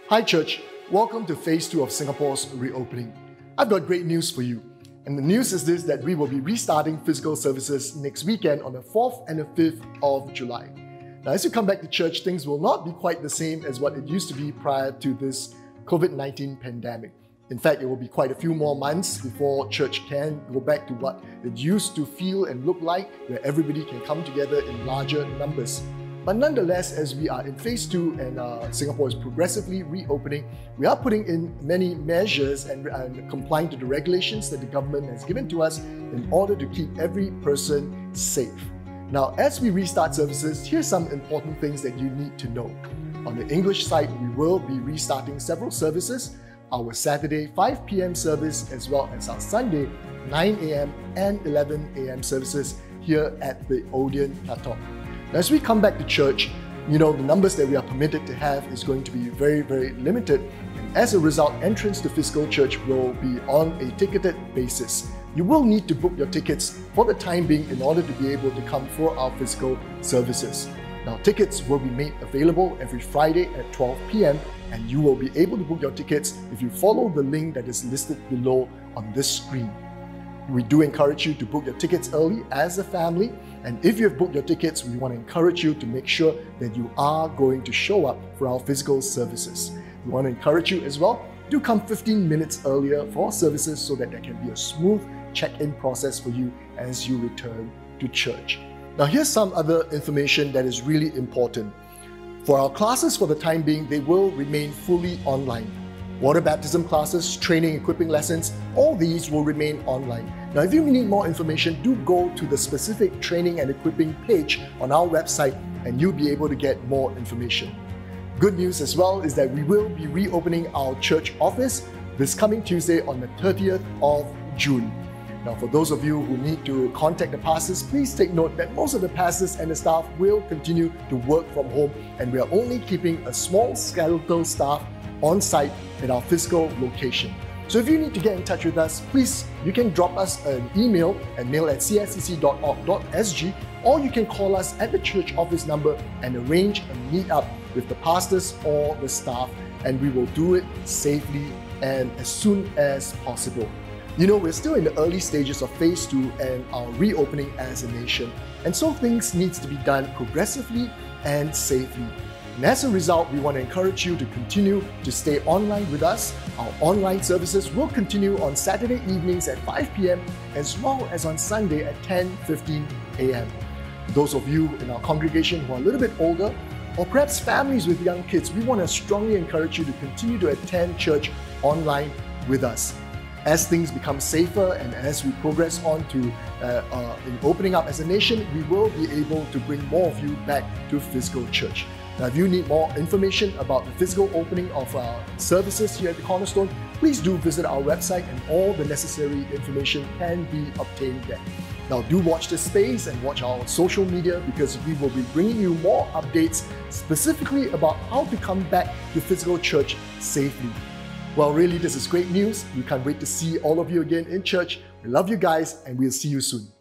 Hi church, welcome to phase 2 of Singapore's reopening. I've got great news for you. And the news is this, that we will be restarting physical services next weekend on the 4th and the 5th of July. Now as you come back to church, things will not be quite the same as what it used to be prior to this COVID-19 pandemic. In fact, it will be quite a few more months before church can go back to what it used to feel and look like, where everybody can come together in larger numbers. But nonetheless, as we are in phase 2 and Singapore is progressively reopening, we are putting in many measures and complying to the regulations that the government has given to us in order to keep every person safe. Now, as we restart services, here's some important things that you need to know. On the English side, we will be restarting several services, our Saturday 5 p.m. service as well as our Sunday 9 a.m. and 11 a.m. services here at the Odeon Katong. Now, as we come back to church, the numbers that we are permitted to have is going to be very, very limited. And as a result, entrance to physical church will be on a ticketed basis. You will need to book your tickets for the time being in order to be able to come for our physical services. Now, tickets will be made available every Friday at 12 p.m. and you will be able to book your tickets if you follow the link that is listed below on this screen. We do encourage you to book your tickets early as a family, and if you have booked your tickets, we want to encourage you to make sure that you are going to show up for our physical services. We want to encourage you as well, do come 15 minutes earlier for services so that there can be a smooth check-in process for you as you return to church. Now here's some other information that is really important. For our classes for the time being, they will remain fully online. Water baptism classes, training, equipping lessons, all these will remain online. Now, if you need more information, do go to the specific training and equipping page on our website and you'll be able to get more information. Good news as well is that we will be reopening our church office this coming Tuesday on the 30th of June. Now, for those of you who need to contact the pastors, please take note that most of the pastors and the staff will continue to work from home, and we are only keeping a small skeletal staff on site at our physical location. So if you need to get in touch with us, please, you can drop us an email at mail@cscc.org.sg, or you can call us at the church office number and arrange a meet up with the pastors or the staff, and we will do it safely and as soon as possible. We're still in the early stages of phase 2 and our reopening as a nation, and so things needs to be done progressively and safely. And as a result, we want to encourage you to continue to stay online with us. Our online services will continue on Saturday evenings at 5 p.m. as well as on Sunday at 10:15 a.m. Those of you in our congregation who are a little bit older, or perhaps families with young kids, we want to strongly encourage you to continue to attend church online with us. As things become safer and as we progress on to in opening up as a nation, we will be able to bring more of you back to physical church. Now, if you need more information about the physical opening of our services here at the Cornerstone, please do visit our website and all the necessary information can be obtained there. Now, do watch this space and watch our social media because we will be bringing you more updates specifically about how to come back to physical church safely. Well, really, this is great news. We can't wait to see all of you again in church. We love you guys and we'll see you soon.